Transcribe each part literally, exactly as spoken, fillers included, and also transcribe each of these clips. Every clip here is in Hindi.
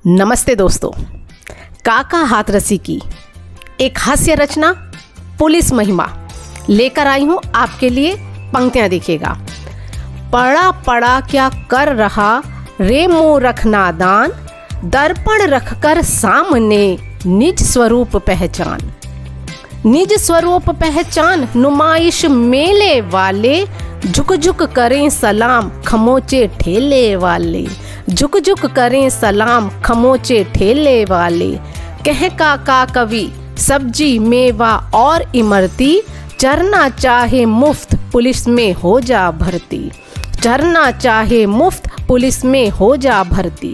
नमस्ते दोस्तों, काका हाथरसी की एक हास्य रचना पुलिस महिमा लेकर आई हूँ आपके लिए। पंक्तियाँ देखिएगा। पड़ा पड़ा क्या कर रहा रे मुँह रखना दान, दर्पण रखकर सामने निज स्वरूप पहचान। निज स्वरूप पहचान नुमाइश मेले वाले, झुक झुक करें सलाम खमोचे ठेले वाले। झुक झुक करें सलाम खमोचे ठेले वाले। कह काका कवि सब्जी मेवा और इमरती, चरना चाहे मुफ्त पुलिस में हो जा भर्ती। चरना चाहे मुफ्त पुलिस में हो जा भर्ती।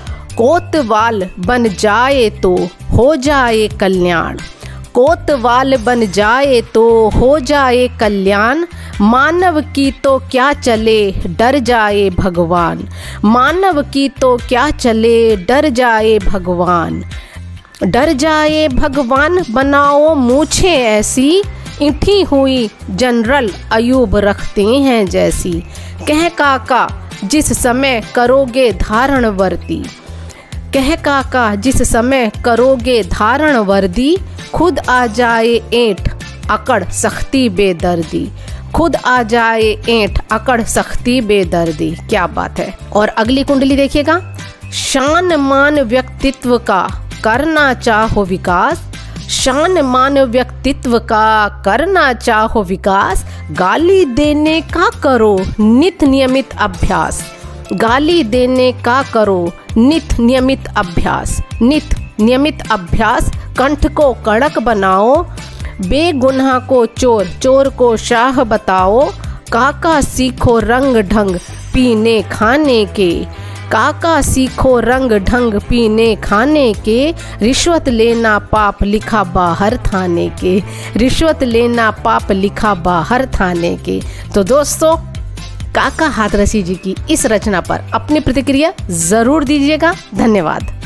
कोतवाल बन जाए तो हो जाए कल्याण। कोतवाल बन जाए तो हो जाए कल्याण। मानव की तो क्या चले डर जाए भगवान। मानव की तो क्या चले डर जाए भगवान। डर जाए भगवान बनाओ मूछें ऐसी, इठी हुई जनरल अयूब रखते हैं जैसी। कह काका जिस समय करोगे धारण वर्दी। कह काका जिस समय करोगे धारण वर्दी, खुद आ जाए ऐंठ अकड़ सख्ती बेदर्दी। खुद आ जाए ऐंठ अकड़ सख्ती बेदर्दी। क्या बात है। और अगली कुंडली देखिएगा। शान मान व्यक्तित्व का करना चाहो विकास। शान मान व्यक्तित्व का करना चाहो विकास। गाली देने का करो नित नियमित अभ्यास। गाली देने का करो नित नियमित अभ्यास। नित नियमित अभ्यास कंठ को कड़क बनाओ। बेगुनाह को चोर चोर को शाह बताओ। काका सीखो रंग ढंग पीने खाने के। काका सीखो रंग ढंग पीने खाने के। रिश्वत लेना पाप लिखा बाहर थाने के। रिश्वत लेना पाप लिखा बाहर थाने के। तो दोस्तों, काका हाथरसी जी की इस रचना पर अपनी प्रतिक्रिया जरूर दीजिएगा। धन्यवाद।